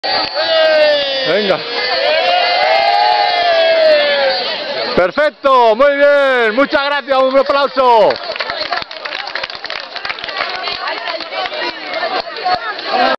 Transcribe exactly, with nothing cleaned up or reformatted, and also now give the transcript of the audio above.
Venga. Perfecto, muy bien. Muchas gracias, un aplauso.